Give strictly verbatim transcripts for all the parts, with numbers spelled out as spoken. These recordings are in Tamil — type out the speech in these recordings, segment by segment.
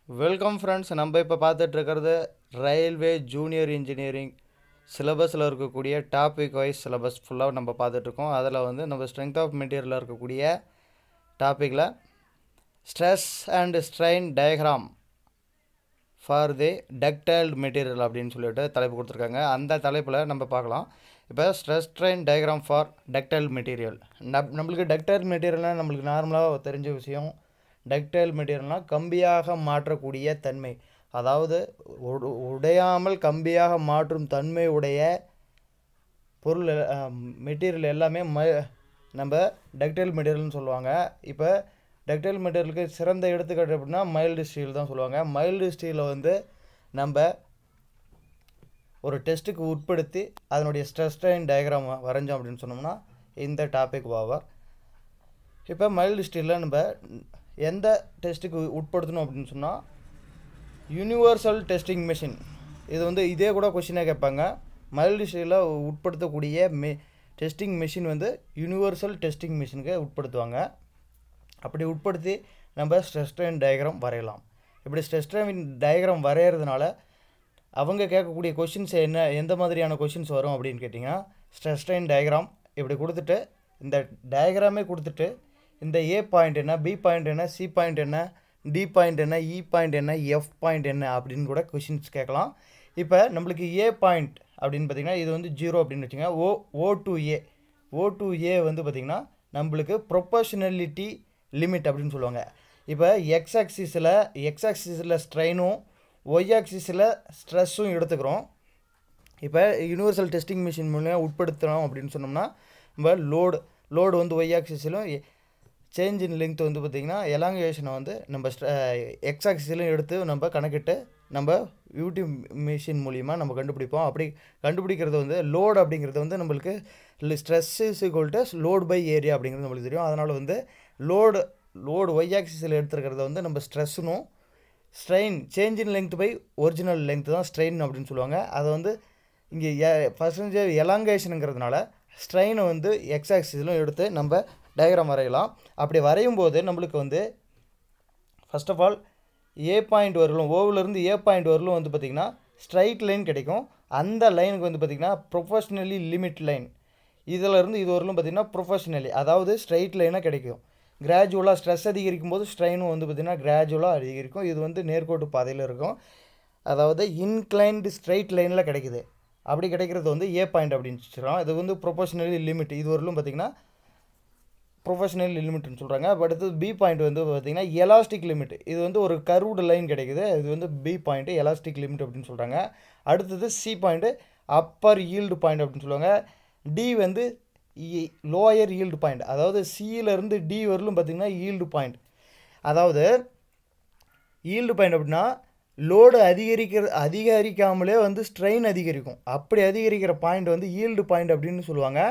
Welcome friends. நம்ம இப்போ பார்த்துட்டு இருக்கிறது ரயில்வே ஜூனியர் இன்ஜினியரிங் சிலபஸில் இருக்கக்கூடிய டாபிக் வைஸ் சிலபஸ் ஃபுல்லாக நம்ம பார்த்துட்ருக்கோம். அதில் வந்து நம்ம ஸ்ட்ரென்த் ஆஃப் மெட்டீரியலில் இருக்கக்கூடிய டாப்பிக்கில் stress and strain diagram for the ductile material அப்படின்னு சொல்லிட்டு தலைப்பு கொடுத்துருக்காங்க. அந்த தலைப்பில் நம்ம பார்க்கலாம். இப்போ stress strain diagram for ductile material. நம் நம்மளுக்கு டக்டைல் மெட்டீரியல்னால் நம்மளுக்கு நார்மலாக தெரிஞ்ச விஷயம். டக்டைல் மெட்டீரியல்னால் கம்பியாக மாற்றக்கூடிய தன்மை, அதாவது உடையாமல் கம்பியாக மாற்றும் தன்மை உடைய பொருள் மெட்டீரியல் எல்லாமே ம நம்ம டக்டைல் மெட்டீரியல்னு சொல்லுவாங்க. இப்போ டக்டைல் மெட்டீரியலுக்கு சிறந்த எடுத்துக்காட்டு அப்படின்னா மைல்டு ஸ்டீல் தான் சொல்லுவாங்க. மைல்டு ஸ்டீலை வந்து நம்ம ஒரு டெஸ்ட்டுக்கு உட்படுத்தி அதனுடைய ஸ்ட்ரெஸ் ஸ்ட்ரெயின் டயக்ராம் வரைஞ்சோம் அப்படின்னு சொன்னோம்னா இந்த டாபிக் ஓவர். இப்போ மைல்டு ஸ்டீலில் நம்ம எந்த டெஸ்ட்டுக்கு உட்படுத்தணும் அப்படின்னு சொன்னால் யூனிவர்சல் டெஸ்டிங் மிஷின். இது வந்து இதே கூட கொஷினாக கேட்பாங்க. மைல்டு ஸ்டீலில் உட்படுத்தக்கூடிய மெ டெஸ்டிங் மிஷின் வந்து யூனிவர்சல் டெஸ்டிங் மிஷினுக்கு உட்படுத்துவாங்க. அப்படி உட்படுத்தி நம்ம ஸ்ட்ரெஸ் ஸ்ட்ரெயின் டயக்ராம் வரையலாம். இப்படி ஸ்ட்ரெஸ் ஸ்ட்ரெயின் டயக்ராம் வரைகிறதுனால அவங்க கேட்கக்கூடிய கொஷின்ஸ் என்ன, எந்த மாதிரியான கொஷின்ஸ் வரும் அப்படின்னு கேட்டிங்கன்னா, ஸ்ட்ரெஸ் ஸ்ட்ரெயின் டயக்ராம் இப்படி கொடுத்துட்டு இந்த டயக்ராமே கொடுத்துட்டு இந்த ஏ பாயிண்ட் என்ன, பி பாயிண்ட் என்ன, சி பாயிண்ட் என்ன, டி பாயிண்ட் என்ன, இ பாயிண்ட் என்ன, எஃப் பாயிண்ட் என்ன அப்படின்னு கூட கொஷின்ஸ் கேட்கலாம். இப்போ நம்மளுக்கு ஏ பாயிண்ட் அப்படின்னு பார்த்திங்கன்னா இது வந்து ஜீரோ அப்படின்னு வச்சுங்க. ஓ ஓ டு ஏ ஓ டு ஏ வந்து பார்த்திங்கன்னா நம்மளுக்கு ப்ரொபோஷனலிட்டி லிமிட் அப்படின்னு சொல்லுவாங்க. இப்போ எக்ஸ் ஆக்சிஸில் எக்ஸ் ஆக்சிஸில் ஸ்ட்ரெயினும் ஒய் ஆக்சிஸில் ஸ்ட்ரெஸ்ஸும் எடுத்துக்கிறோம். இப்போ யூனிவர்சல் டெஸ்டிங் மிஷின் மூலம் உட்படுத்துகிறோம் அப்படின்னு சொன்னோம்னா நம்ம லோடு லோடு வந்து ஒய் ஆக்சிஸிலும் சேஞ்ச் இன் லெங்த் வந்து பார்த்திங்கன்னா எலாங்கேஷனை வந்து நம்ம எக்ஸ் ஆக்சிஸிலும் எடுத்து நம்ம கணக்கிட்டு நம்ம யூடி மிஷின் மூலிமா நம்ம கண்டுபிடிப்போம். அப்படி கண்டுபிடிக்கிறது வந்து லோடு அப்படிங்கிறது வந்து நம்மளுக்கு stress is equal to load by area அப்படிங்கிறது நம்மளுக்கு தெரியும். அதனால் வந்து லோடு லோடு ஒய் ஆக்சிஸில் எடுத்துருக்கிறத வந்து நம்ம ஸ்ட்ரெஸ்ஸுனும் strain change in length by original length தான் ஸ்ட்ரெயின் அப்படின்னு சொல்லுவாங்க. அதை வந்து இங்கே எ பர்சன்டேஜ் எலாங்கேஷனுங்கிறதுனால ஸ்ட்ரெயினை வந்து எக்ஸ் ஆக்சிஸிலும் எடுத்து நம்ம டயக்ராம் வரையலாம். அப்படி வரையும் போது நம்மளுக்கு வந்து first of all A point வரலும் ஓவிலேருந்து ஏ பாயிண்ட் வரலும் வந்து பார்த்திங்கன்னா ஸ்ட்ரைட் லைன் கிடைக்கும். அந்த லைனுக்கு வந்து பார்த்திங்கன்னா ப்ரொஃபஷ்னலி லிமிட் லைன், இதிலேருந்து இது வரலும் பார்த்திங்கன்னா ப்ரொஃபஷ்னலி அதாவது ஸ்ட்ரைட் லைனாக கிடைக்கும். கிராஜுவலாக ஸ்ட்ரெஸ் அதிகரிக்கும் போது ஸ்ட்ரெயினும் வந்து பார்த்திங்கன்னா கிராஜுவலாக அதிகரிக்கும். இது வந்து நேர்கோட்டு பாதையில் இருக்கும், அதாவது இன்க்ளைன்டு ஸ்ட்ரைட் லைனில் கிடைக்குது. அப்படி கிடைக்கிறது வந்து ஏ பாயிண்ட் அப்படின்னு சொல்கிறோம். இது வந்து ப்ரொஃபஷ்னலி லிமிட், இது வரலும் பார்த்திங்கன்னா ப்ரொஃபஷனல் லிமிட்னு சொல்கிறாங்க. அப்போ அடுத்தது பி பாயிண்ட் வந்து பார்த்திங்கன்னா எலாஸ்டிக் லிமிட், இது வந்து ஒரு கர்வ்டு லைன் கிடைக்குது. இது வந்து பி பாயிண்ட்டு எலாஸ்டிக் லிமிட் அப்படின்னு சொல்கிறாங்க. அடுத்தது C point upper yield point அப்படின்னு சொல்லுவாங்க. டி வந்து லோயர் ஈல்டு பாயிண்ட், அதாவது சியிலேருந்து டி வரலும் பார்த்திங்கன்னா ஈல்டு பாயிண்ட். அதாவது ஈல்டு பாயிண்ட் அப்படின்னா லோடு அதிகரிக்கிற அதிகரிக்காமலே வந்து ஸ்ட்ரெயின் அதிகரிக்கும். அப்படி அதிகரிக்கிற பாயிண்ட் வந்து ஈல்டு பாயிண்ட் அப்படின்னு சொல்லுவாங்க.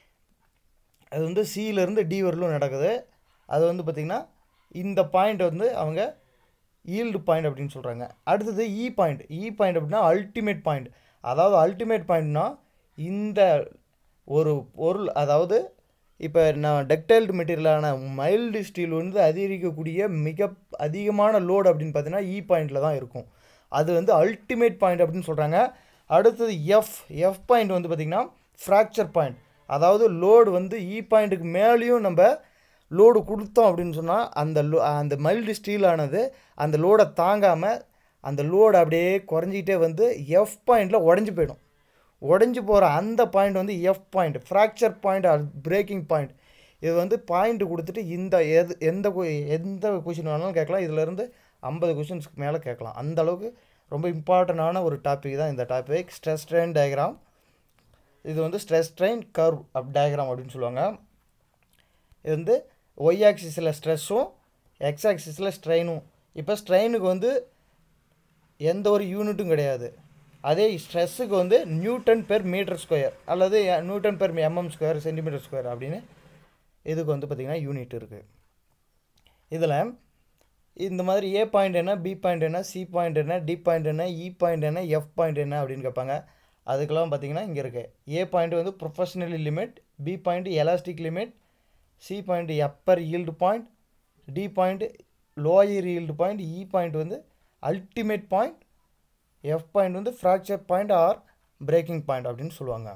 அது வந்து சியிலேருந்து டி வரலும் நடக்குது. அது வந்து பார்த்திங்கன்னா இந்த பாயிண்ட் வந்து அவங்க ஈல்டு பாயிண்ட் அப்படின்னு சொல்கிறாங்க. அடுத்தது இ பாயிண்ட். இ பாயிண்ட் அப்படின்னா அல்டிமேட் பாயிண்ட். அதாவது அல்டிமேட் பாயிண்ட்னா இந்த ஒரு பொருள், அதாவது இப்போ நான் டக்டைல்டு மெட்டீரியலான மைல்டு ஸ்டீல் வந்து அதிகரிக்கக்கூடிய மிக அதிகமான லோடு அப்படின்னு பார்த்தீங்கன்னா இ பாயிண்டில் தான் இருக்கும். அது வந்து அல்டிமேட் பாயிண்ட் அப்படின்னு சொல்கிறாங்க. அடுத்தது எஃப் எஃப் பாயிண்ட் வந்து பார்த்திங்கன்னா ஃப்ராக்சர் பாயிண்ட். அதாவது லோடு வந்து இ பாயிண்ட்டுக்கு மேலேயும் நம்ம லோடு கொடுத்தோம் அப்படின்னு சொன்னால் அந்த லோ அந்த மைல்டு ஸ்டீலானது அந்த லோடை தாங்காமல் அந்த லோடு அப்படியே குறைஞ்சிக்கிட்டே வந்து எஃப் பாயிண்டில் உடஞ்சி போயிடும். உடஞ்சி போகிற அந்த பாயிண்ட் வந்து F point, fracture point or breaking point. இது வந்து பாயிண்ட்டு கொடுத்துட்டு இந்த எது எந்த எந்த கொஷின் வேணாலும் கேட்கலாம். இதிலேருந்து ஐம்பது கொஷின்ஸ்க்கு மேலே கேட்கலாம். அந்த அளவுக்கு ரொம்ப இம்பார்ட்டண்டான ஒரு டாபிக் தான் இந்த டாபிக், ஸ்ட்ரெஸ் ஸ்ட்ரெயின் டயக்ராம். இது வந்து stress strain curve of diagram அப்படின்னு சொல்லுவாங்க. இது வந்து ஒய் ஆக்சிஸில் ஸ்ட்ரெஸ்ஸும் எக்ஸ் ஆக்சிஸில் ஸ்ட்ரெயினும். இப்போ ஸ்ட்ரெயினுக்கு வந்து எந்த ஒரு யூனிட்டும் கிடையாது. அதே ஸ்ட்ரெஸ்ஸுக்கு வந்து நியூட்டன் பெர் மீட்டர் ஸ்கொயர் அல்லது newton per mm square centimetre square அப்படின்னு இதுக்கு வந்து பார்த்திங்கன்னா யூனிட் இருக்குது. இதில் இந்த மாதிரி ஏ பாயிண்ட் என்ன, பி பாயிண்ட் என்ன, சி பாயிண்ட் என்ன, டி பாயிண்ட் என்ன, இ பாயிண்ட் என்ன, எஃப் பாயிண்ட் என்ன அப்படின்னு கேட்பாங்க. அதுக்கெல்லாம் பார்த்திங்கன்னா இங்கே இருக்குது. ஏ பாயிண்ட் வந்து proportionally limit, B point elastic limit, C point upper yield point, D point lower yield point, E point வந்து அல்டிமேட் பாயிண்ட், எஃப் பாயிண்ட் வந்து fracture point or breaking point அப்படின்னு சொல்லுவாங்க.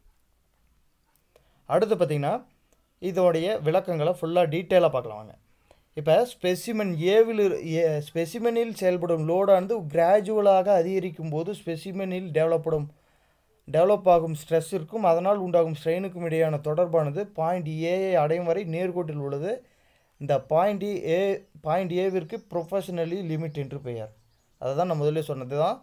அடுத்து பார்த்திங்கன்னா இதோடைய விளக்கங்களை ஃபுல்லாக டீட்டெயிலாக பார்க்கலாம் வாங்க. இப்போ ஸ்பெசிமென் ஏவில் ஸ்பெசிமெனில் செயல்படும் லோடானது கிராஜுவலாக அதிகரிக்கும் போது ஸ்பெசிமெனில் டெவலப்படும் டெவலப் ஆகும் ஸ்ட்ரெஸ்ஸிற்கும் அதனால் உண்டாகும் ஸ்ட்ரெயினுக்கும் இடையான தொடர்பானது பாயிண்ட் ஏஐ அடையும் வரை நேர்கோட்டில் உள்ளது. இந்த பாயிண்ட் ஏ பாயிண்ட் ஏவிற்கு ப்ரொஃபஷனலி லிமிட் என்று பெயர். அதை தான் நான் முதல்ல சொன்னது தான்.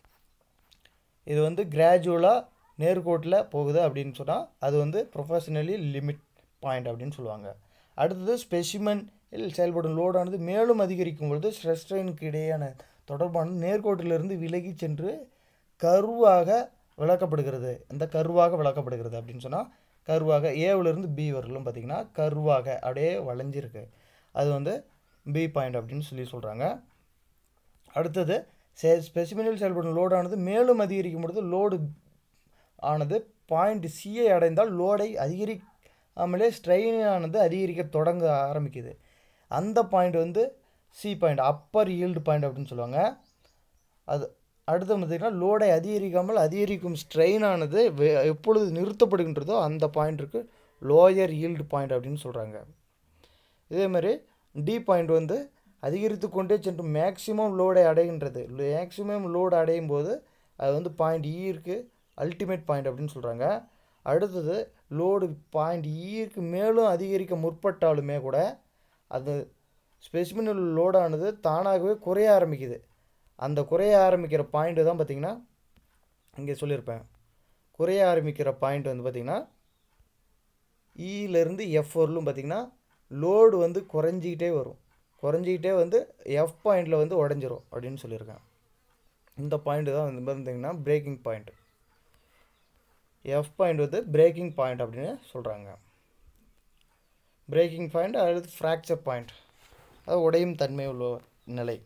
இது வந்து கிராஜுவலாக நேர்கோட்டில் போகுது அப்படின்னு சொன்னால் அது வந்து ப்ரொஃபஷனலி லிமிட் பாயிண்ட் அப்படின்னு சொல்லுவாங்க. அடுத்தது ஸ்பெசிமெனில் செயல்படும் லோடானது மேலும் அதிகரிக்கும் பொழுது ஸ்ட்ரெஸ் ஸ்ட்ரெயினுக்கு இடையான தொடர்பானது நேர்கோட்டிலிருந்து விலகி சென்று கர்வாக விளக்கப்படுகிறது. இந்த கர்வாக விளக்கப்படுகிறது அப்படின்னு சொன்னால் கர்வாக ஏவிலிருந்து பி வரலும் பார்த்திங்கன்னா கர்வாக அப்படியே வளைஞ்சிருக்கு. அது வந்து பி பாயிண்ட் அப்படின்னு சொல்லி சொல்கிறாங்க. அடுத்தது செ ஸ்பெசிமெனில் செயல்படும் லோடானது மேலும் அதிகரிக்கும் பொழுது லோடு ஆனது பாயிண்ட் சியை அடைந்தால் லோடை அதிகரிக்காமலே ஸ்ட்ரெயினானது அதிகரிக்க தொடங்க ஆரம்பிக்குது. அந்த பாயிண்ட் வந்து C point, upper yield point அப்படின்னு சொல்லுவாங்க. அது அடுத்து பார்த்திங்கன்னா லோடை அதிகரிக்காமல் அதிகரிக்கும் ஸ்ட்ரெயினானது எப்பொழுது நிறுத்தப்படுகின்றதோ அந்த பாயிண்ட்டுக்கு லோயர் ஈல்டு பாயிண்ட் அப்படின்னு சொல்கிறாங்க. இதேமாதிரி டி பாயிண்ட் வந்து அதிகரித்து கொண்டே சென்று மேக்ஸிமம் லோடை அடைகின்றது. மேக்ஸிமம் லோடு அடையும் போது அது வந்து பாயிண்ட் ஈருக்கு அல்டிமேட் பாயிண்ட் அப்படின்னு சொல்கிறாங்க. அடுத்தது லோடு பாயிண்ட் ஈருக்கு மேலும் அதிகரிக்க முற்பட்டாலுமே கூட அது ஸ்பெசிமெனில் லோடானது தானாகவே குறைய ஆரம்பிக்குது. அந்த குறைய ஆரம்பிக்கிற பாயிண்ட்டு தான் பார்த்திங்கன்னா இங்கே சொல்லியிருப்பேன். குறைய ஆரம்பிக்கிற பாயிண்ட் வந்து பார்த்திங்கன்னா இலேருந்து எஃப் வரலும் பார்த்திங்கன்னா லோடு வந்து குறைஞ்சிக்கிட்டே வரும். குறைஞ்சிக்கிட்டே வந்து எஃப் பாயிண்டில் வந்து உடஞ்சிரும் அப்படின்னு சொல்லியிருக்கேன். இந்த பாயிண்ட்டு தான் வந்து பார்த்திங்கன்னா பிரேக்கிங் பாயிண்ட். எஃப் பாயிண்ட் வந்து பிரேக்கிங் பாயிண்ட் அப்படின்னு சொல்கிறாங்க. பிரேக்கிங் பாயிண்ட் அடுத்து ஃப்ராக்சர் பாயிண்ட், அது உடையும் தன்மை உள்ள நிலை.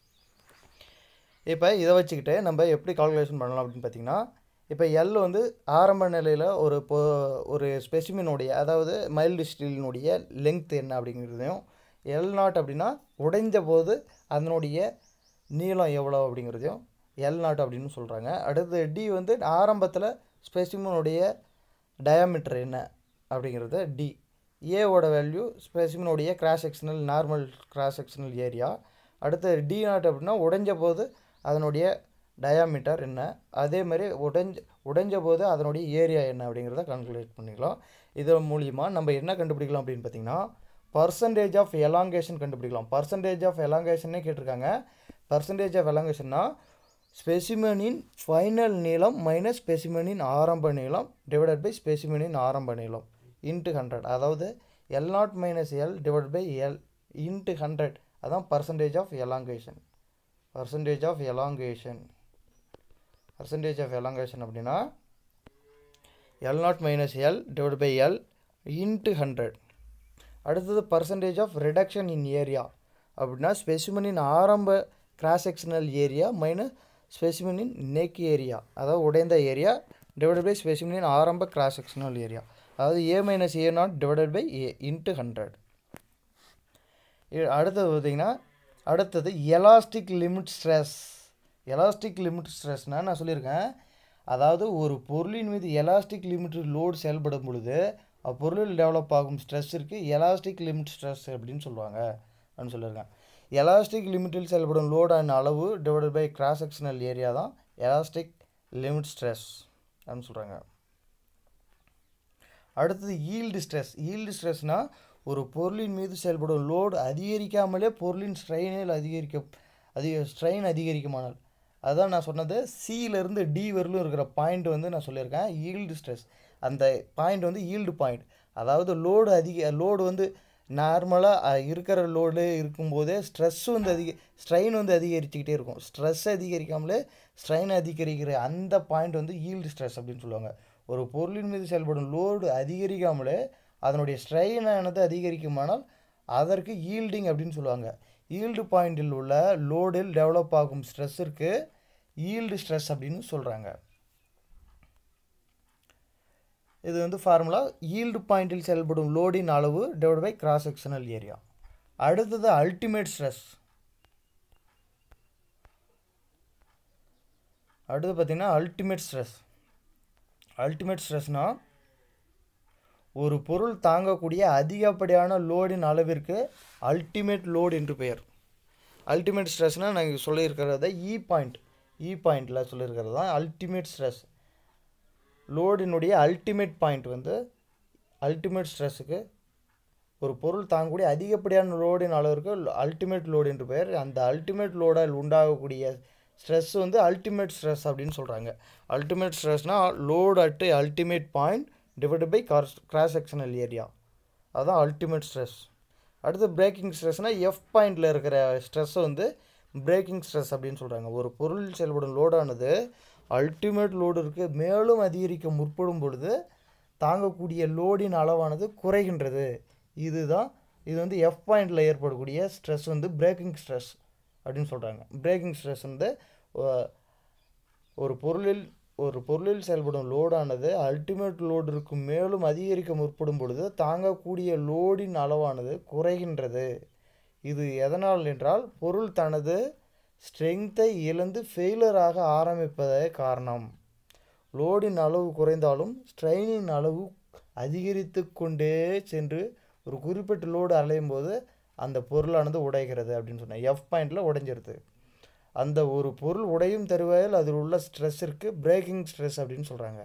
இப்போ இதை வச்சுக்கிட்டு நம்ம எப்படி கால்குலேஷன் பண்ணலாம் அப்படின்னு பார்த்திங்கன்னா, இப்போ எல் வந்து ஆரம்ப நிலையில் ஒரு இப்போ ஒரு ஸ்பெசிமினுடைய அதாவது மைல்டு ஸ்டீலினுடைய லெங்த் என்ன அப்படிங்கிறதையும், எல் நாட் அப்படின்னா உடைஞ்ச போது அதனுடைய நீளம் எவ்வளோ அப்படிங்கிறதையும் எல் நாட் அப்படின்னு சொல்கிறாங்க. அடுத்து டி வந்து ஆரம்பத்தில் ஸ்பெசிமினுடைய டயாமீட்டர் என்ன அப்படிங்கிறது டி. ஏவோட வேல்யூ ஸ்பெசிமினுடைய cross sectional normal cross sectional area. அடுத்து டி நாட் அப்படின்னா உடைஞ்ச போது அதனுடைய டயாமீட்டர் என்ன, அதே மாதிரி உடைஞ்ச உடைஞ்ச போது அதனுடைய ஏரியா என்ன அப்படிங்கிறத கால்குலேட் பண்ணிக்கலாம். இது மூலிமா நம்ம என்ன கண்டுபிடிக்கலாம் அப்படின்னு பார்த்திங்கன்னா பர்சன்டேஜ் ஆஃப் எலாங்கேஷன் கண்டுபிடிக்கலாம். பர்சன்டேஜ் ஆஃப் எலாங்கேஷனே கேட்டிருக்காங்க. பர்சன்டேஜ் ஆஃப் எலாங்கேஷன்னா ஸ்பெசிமெனின் ஃபைனல் நீளம் மைனஸ் ஸ்பெசிமெனின் ஆரம்ப நீளம் டிவைடட் பை ஸ்பெசிமெனின் ஆரம்ப நீளம் இன்ட்டு ஹண்ட்ரட். அதாவது L nought minus L divide by L into hundred. அதான் percentage of elongation. Percentage of elongation percentage of elongation அப்படின்னா L nought minus L divide by L into hundred. அடுத்தது percentage of reduction in area அப்படின்னா ஸ்பெசிமெனின் ஆரம்ப கிராஸ் செக்ஷனல் ஏரியா மைனஸ் ஸ்பெசிமெனின் நெக் ஏரியா, அதாவது உடைந்த ஏரியா டிவைடட் பை ஸ்பெசிமெனின் ஆரம்ப கிராஸ் செக்ஷனல் ஏரியா, அதாவது A minus A nought divided by A into hundred. அடுத்தது பார்த்திங்கன்னா அடுத்தது elastic limit stress. Elastic limit ஸ்ட்ரெஸ்னால் நான் சொல்லியிருக்கேன், அதாவது ஒரு பொருளின் மீது எலாஸ்டிக் லிமிட் லோடு செயல்படும் பொழுது அப்பொருளில் டெவலப் ஆகும் ஸ்ட்ரெஸ்ஸிற்கு எலாஸ்டிக் லிமிட் ஸ்ட்ரெஸ் அப்படின்னு சொல்லுவாங்க அப்படின்னு சொல்லியிருக்கேன். எலாஸ்டிக் லிமிட்டில் செயல்படும் லோடான அளவு divided by cross sectional area தான் எலாஸ்டிக் லிமிட் ஸ்ட்ரெஸ் அப்படின்னு சொல்கிறாங்க. அடுத்தது ஈல்டு ஸ்ட்ரெஸ். ஈல்டு ஸ்ட்ரெஸ்னால் ஒரு பொருளின் மீது செயல்படும் லோடு அதிகரிக்காமலே பொருளின் ஸ்ட்ரெயினில் அதிகரிக்க அதிக ஸ்ட்ரெயின் அதிகரிக்குமானால், அதுதான் நான் சொன்னது. சியிலேருந்து டி வரலும் இருக்கிற பாயிண்ட் வந்து நான் சொல்லியிருக்கேன் ஈல்டு ஸ்ட்ரெஸ். அந்த பாயிண்ட் வந்து ஈல்டு பாயிண்ட். அதாவது லோடு அதிக லோடு வந்து நார்மலாக இருக்கிற லோடு இருக்கும்போதே ஸ்ட்ரெஸ் வந்து அதிக ஸ்ட்ரெயின் வந்து அதிகரிச்சுக்கிட்டே இருக்கும். ஸ்ட்ரெஸ் அதிகரிக்காமலே ஸ்ட்ரெயின் அதிகரிக்கிற அந்த பாயிண்ட் வந்து ஈல்டு ஸ்ட்ரெஸ் அப்படின்னு சொல்லுவாங்க. ஒரு பொருளின் மீது செயல்படும் லோடு அதிகரிக்காமலே அதனுடைய ஸ்ட்ரெயினானது அதிகரிக்குமானால் அதற்கு ஈல்டிங் அப்படின்னு சொல்லுவாங்க. ஈல்டு பாயிண்டில் உள்ள லோடில் டெவலப் ஆகும் ஸ்ட்ரெஸ்ஸிற்கு ஈல்டு ஸ்ட்ரெஸ் அப்படின்னு சொல்கிறாங்க. இது வந்து ஃபார்முலா. ஈல்டு பாயிண்டில் செயல்படும் லோடின் அளவு divide by cross sectional area. அடுத்தது அல்டிமேட் ஸ்ட்ரெஸ். அடுத்து பார்த்திங்கன்னா அல்டிமேட் ஸ்ட்ரெஸ். அல்டிமேட் ஸ்ட்ரெஸ்னால் ஒரு பொருள் தாங்கக்கூடிய அதிகப்படியான லோடின் அளவிற்கு அல்டிமேட் லோடு என்று பெயர். அல்டிமேட் ஸ்ட்ரெஸ்னால் நாங்கள் சொல்லியிருக்கிறத இ பாயிண்ட் இ பாயிண்டில் சொல்லியிருக்கிறது தான் அல்டிமேட் ஸ்ட்ரெஸ். லோடினுடைய அல்டிமேட் பாயிண்ட் வந்து அல்டிமேட் ஸ்ட்ரெஸ்ஸுக்கு ஒரு பொருள் தாங்கக்கூடிய அதிகப்படியான லோடின் அளவிற்கு அல்டிமேட் லோடு என்று பெயர். அந்த அல்டிமேட் லோடால் உண்டாகக்கூடிய ஸ்ட்ரெஸ் வந்து அல்டிமேட் ஸ்ட்ரெஸ் அப்படின்னு சொல்கிறாங்க. அல்டிமேட் ஸ்ட்ரெஸ்னால் load at ultimate point divided by காஸ் கிராஸ் செக்ஷனல் ஏரியா, அதுதான் அல்டிமேட் ஸ்ட்ரெஸ். அடுத்து பிரேக்கிங் ஸ்ட்ரெஸ்னால் எஃப் பாயிண்டில் இருக்கிற ஸ்ட்ரெஸ்ஸை வந்து பிரேக்கிங் ஸ்ட்ரெஸ் அப்படின்னு சொல்கிறாங்க. ஒரு பொருள் செயல்படும் லோடானது அல்டிமேட் லோடிற்கு மேலும் அதிகரிக்க முற்படும் பொழுது தாங்கக்கூடிய லோடின் அளவானது குறைகின்றது. இதுதான் இது வந்து எஃப் பாயிண்டில் ஏற்படக்கூடிய ஸ்ட்ரெஸ் வந்து பிரேக்கிங் ஸ்ட்ரெஸ் அப்படின்னு சொல்கிறாங்க. பிரேக்கிங் ஸ்ட்ரெஸ் வந்து ஒரு பொருளில் ஒரு பொருளில் செயல்படும் லோடானது அல்டிமேட் லோடிற்கு மேலும் அதிகரிக்க முற்படும் பொழுது தாங்கக்கூடிய லோடின் அளவானது குறைகின்றது. இது எதனால் என்றால் பொருள் தனது ஸ்ட்ரெங்த்தை இழந்து ஃபெயிலராக ஆரம்பிப்பதே காரணம். லோடின் அளவு குறைந்தாலும் ஸ்ட்ரெயினின் அளவு அதிகரித்து கொண்டே சென்று ஒரு குறிப்பிட்ட லோடு அலையும் போது அந்த பொருளானது உடைகிறது அப்படின்னு சொன்னேன். எஃப் பாயிண்டில் உடைஞ்சிருது. அந்த ஒரு பொருள் உடையும் தருவாயில் அதில் உள்ள ஸ்ட்ரெஸ்ஸிற்கு பிரேக்கிங் ஸ்ட்ரெஸ் அப்படின்னு சொல்கிறாங்க.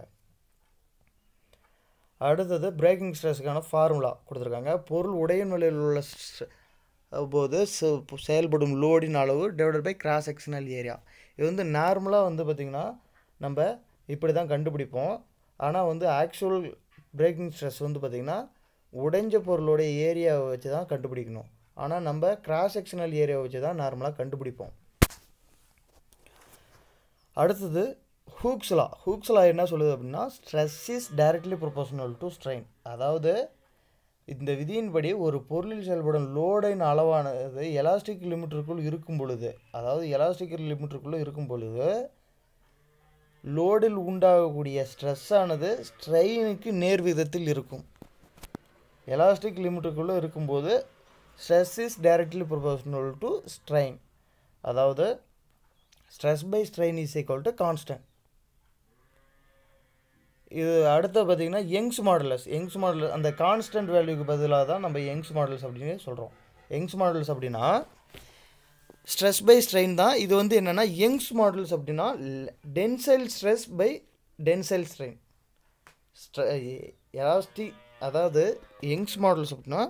அடுத்தது பிரேக்கிங் ஸ்ட்ரெஸ்ஸுக்கான ஃபார்முலா கொடுத்துருக்காங்க. பொருள் உடையும் நிலையில் உள்ள போது செயல்படும் லோடின் அளவு divided by cross sectional area. இது வந்து நார்மலாக வந்து பார்த்திங்கன்னா நம்ம இப்படி தான் கண்டுபிடிப்போம். ஆனால் வந்து ஆக்சுவல் பிரேக்கிங் ஸ்ட்ரெஸ் வந்து பார்த்திங்கன்னா உடைஞ்ச பொருளுடைய ஏரியாவை வச்சு தான் கண்டுபிடிக்கணும். ஆனால் நம்ம கிராஸ் செக்ஷனல் ஏரியாவை வச்சு தான் நார்மலாக கண்டுபிடிப்போம். அடுத்தது ஹூக்ஸ்லா. ஹூக்ஸ்லா என்ன சொல்லுது அப்படின்னா stress is directly proportional to strain. அதாவது இந்த விதியின்படி ஒரு பொருளில் செயல்படும் லோடின் அளவானது எலாஸ்டிக் லிமிட்டிற்குள் இருக்கும் பொழுது, அதாவது எலாஸ்டிக் லிமிட்டிற்குள்ளே இருக்கும் பொழுது லோடில் உண்டாகக்கூடிய ஸ்ட்ரெஸ் ஆனது ஸ்ட்ரெயினுக்கு நேர் விதத்தில் இருக்கும். எலாஸ்டிக் லிமிட்டுக்குள்ளே இருக்கும்போது stress is directly proportional to strain. அதாவது stress by strain is equal to constant. இது அடுத்த பார்த்திங்கன்னா யங்ஸ் மாடுலஸ். யங்ஸ் மாடுலஸ் அந்த கான்ஸ்டன்ட் வேல்யூக்கு பதிலாக தான் நம்ம யங்ஸ் மாடுலஸ் அப்படின்னு சொல்கிறோம். யங்ஸ் மாடுலஸ் அப்படின்னா ஸ்ட்ரெஸ் பை ஸ்ட்ரெயின் தான். இது வந்து என்னென்னா யங்ஸ் மாடுலஸ் அப்படின்னா tensile stress by tensile strain. Elastic அதாவது யங்ஸ் மாடுலஸ் அப்படின்னா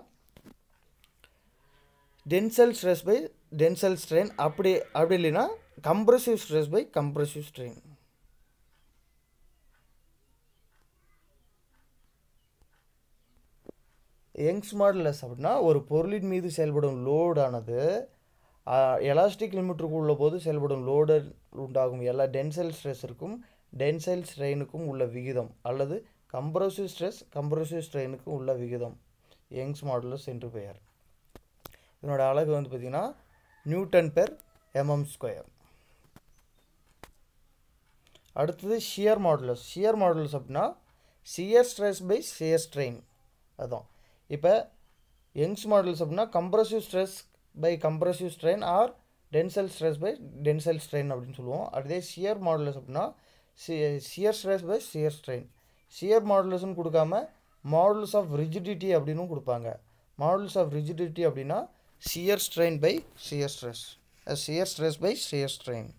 tensile stress by tensile strain. அப்படி அப்படி இல்லைன்னா compressive stress by compressive strain. Young's modulus அப்படின்னா ஒரு பொருளின் மீது செயல்படும் லோடானது எலாஸ்டிக் லிமிட்டுக்கு உள்ள போது செயல்படும் லோடு உண்டாகும் எல்லா டென்சைல் ஸ்ட்ரெஸ்ஸிற்கும் டென்சைல் ஸ்ட்ரெயினுக்கும் உள்ள விகிதம் அல்லது கம்ப்ரெசிவ் ஸ்ட்ரெஸ் கம்ப்ரெசிவ் ஸ்ட்ரெயினுக்கும் உள்ள விகிதம் யங்ஸ் மாடுலஸ் என்று பெயர். இதனோட அலகு வந்து பார்த்திங்கன்னா நியூட்டன் பெர் எம்எம் ஸ்கொயர். அடுத்தது ஷியர் மாடுலஸ். ஷியர் மாடுலஸ் அப்படின்னா shear stress by shear strain. அதுதான் இப்போ யங்ஸ் மாடுலஸ் அப்படின்னா compressive stress by compressive strain or tensile stress by tensile strain அப்படின்னு சொல்லுவோம். அதே ஷியர் மாடுலஸ் அப்படின்னா shear stress by shear strain. Shear மாடுலஸ்ன்னு கொடுக்காம மாடுலஸ் ஆஃப் ரிஜிடிட்டி அப்படின்னு கொடுப்பாங்க. மாடுலஸ் ஆஃப் ரிஜிடிட்டி அப்படின்னா shear strain by shear stress, shear stress by shear strain.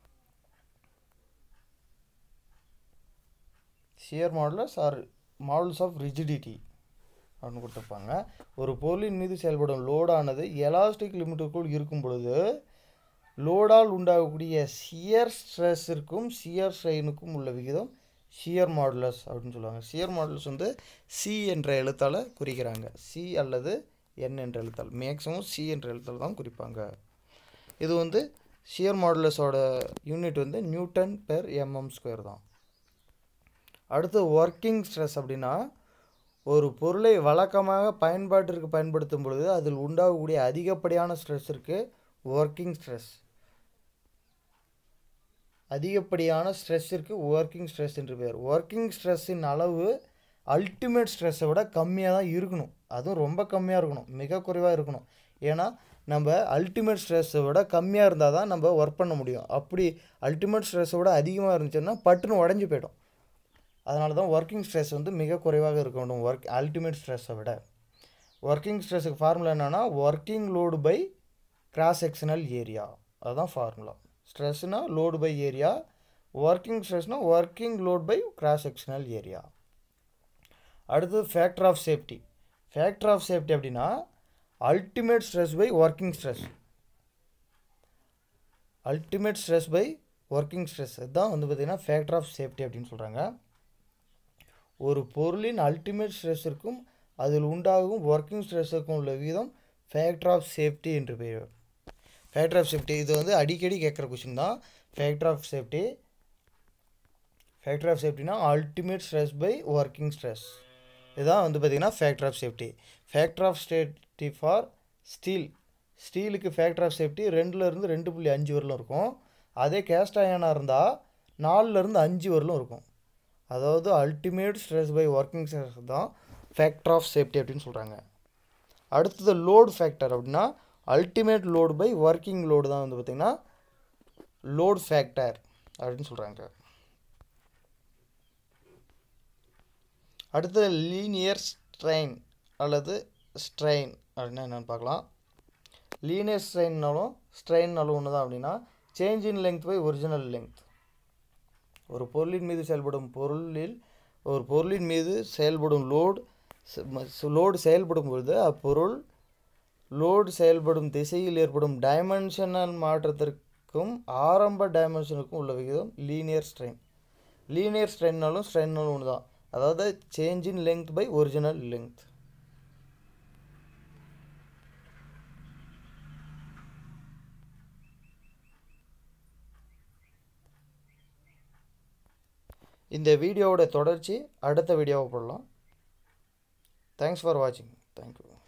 Shear modulus R modulus of rigidity அப்படின்னு கொடுத்துருப்பாங்க. ஒரு பொருளின் மீது செயல்படும் லோடானது எலாஸ்டிக் லிமிட்டுக்குள் இருக்கும் பொழுது லோடால் உண்டாகக்கூடிய ஷியர் ஸ்ட்ரெஸ்ஸிற்கும் ஷியர் ஸ்ட்ரெயினுக்கும் உள்ள விகிதம் ஷியர் மாடுலஸ் அப்படின்னு சொல்லுவாங்க. ஷியர் மாடுலஸ் வந்து சி என்ற எழுத்தால் குறிக்கிறாங்க. சி அல்லது என் என்ற எழுத்தால், மேக்ஸிமம் சி என்ற எழுத்தால் தான் குறிப்பாங்க. இது வந்து ஷியர் மாடுலஸோட யூனிட் வந்து நியூட்டன் பெர் எம்எம் ஸ்கொயர் தான். அடுத்து ஒர்க்கிங் ஸ்ட்ரெஸ் அப்படின்னா ஒரு பொருளை வழக்கமாக பயன்பாட்டிற்கு பயன்படுத்தும் பொழுது அதில் உண்டாகக்கூடிய அதிகப்படியான ஸ்ட்ரெஸ்ஸிற்கு ஒர்க்கிங் ஸ்ட்ரெஸ். அதிகப்படியான ஸ்ட்ரெஸ்ஸிற்கு ஒர்க்கிங் ஸ்ட்ரெஸ் என்று பெயர். ஒர்க்கிங் ஸ்ட்ரெஸ்ஸின் அளவு அல்டிமேட் ஸ்ட்ரெஸ்ஸை விட கம்மியாக தான் இருக்கணும். அதுவும் ரொம்ப கம்மியாக இருக்கணும், மிக குறைவாக இருக்கணும். ஏன்னா நம்ம அல்டிமேட் ஸ்ட்ரெஸ்ஸை விட கம்மியாக இருந்தால் தான் நம்ம ஒர்க் பண்ண முடியும். அப்படி அல்டிமேட் ஸ்ட்ரெஸ்ஸை விட அதிகமாக இருந்துச்சுன்னா பட்டுன்னு உடஞ்சி போய்டும். அதனால தான் ஒர்க்கிங் ஸ்ட்ரெஸ் வந்து மிக குறைவாக இருக்கணும் ஒர்க் அல்டிமேட் ஸ்ட்ரெஸ்ஸை விட. ஒர்க்கிங் ஸ்ட்ரெஸ்ஸுக்கு ஃபார்முலா என்னென்னா working load by cross sectional area, அதுதான் ஃபார்முலா. ஸ்ட்ரெஸ்னால் லோடு பை ஏரியா, ஒர்க்கிங் ஸ்ட்ரெஸ்னால் working load by cross sectional area. அடுத்தது factor of safety. Factor of safety அப்படின்னா ultimate stress by working stress. Ultimate stress by working stress இதுதான் வந்து பார்த்திங்கன்னா ஃபேக்டர் ஆஃப் சேஃப்டி அப்படின்னு சொல்கிறாங்க. ஒரு பொருளின் அல்டிமேட் ஸ்ட்ரெஸ்ஸிற்கும் அதில் உண்டாகும் ஒர்க்கிங் ஸ்ட்ரெஸ்ஸுக்கும் உள்ள விகிதம் ஃபேக்டர் ஆஃப் சேஃப்டி என்று பெயர். ஃபேக்டர் ஆஃப் சேஃப்டி இது வந்து அடிக்கடி கேட்குற கொஸ்டின் தான். Factor of safety factor of சேஃப்டினா ultimate stress by working stress. இதுதான் வந்து பார்த்திங்கன்னா factor of safety. Factor of safety for steel. ஸ்டீலுக்கு ஃபேக்டர் ஆஃப் சேஃப்டி ரெண்டுலேருந்து ரெண்டு புள்ளி அஞ்சு வரலும் இருக்கும். அதே கேஸ்ட் அயனாக இருந்தால் நாலுலேருந்து அஞ்சு வரலும் இருக்கும். அதாவது ultimate stress by working stress தான் ஃபேக்டர் ஆஃப் சேஃப்டி அப்படின்னு சொல்கிறாங்க. அடுத்தது லோடு ஃபேக்டர் அப்படின்னா ultimate load by working load தான் வந்து பார்த்திங்கன்னா லோடு ஃபேக்டர் அப்படின்னு சொல்கிறாங்க. அடுத்தது லீனியர் ஸ்ட்ரெயின் அல்லது ஸ்ட்ரெயின் அப்படின்னா என்னென்னு பார்க்கலாம். லீனியர் ஸ்ட்ரெயின்னாலும் ஸ்ட்ரெயின்னாலும் ஒன்று தான். அப்படின்னா change in length by original length. ஒரு பொருளின் மீது செயல்படும் பொருளில் ஒரு பொருளின் மீது செயல்படும் லோடு லோடு செயல்படும் பொழுது அப்பொருள் லோடு செயல்படும் திசையில் ஏற்படும் டைமென்ஷனல் மாற்றத்திற்கும் ஆரம்ப டைமென்ஷனுக்கும் உள்ள விகிதம் லீனியர் ஸ்ட்ரெயின். லீனியர் ஸ்ட்ரெயின்னாலும் ஸ்ட்ரெயின்னாலும் ஒன்று தான். அதாவது change in length by original length. இந்த வீடியோவோட தொடர்ச்சி அடுத்த வீடியோவை போடலாம். தேங்க்ஸ் ஃபார் வாட்சிங். தேங்க்யூ.